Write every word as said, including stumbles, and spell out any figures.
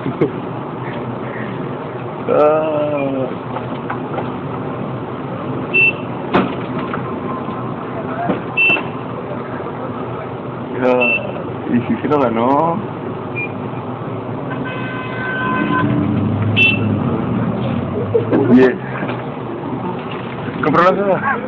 ah. Ah, y si se lo ganó. Bien. Compró la soda.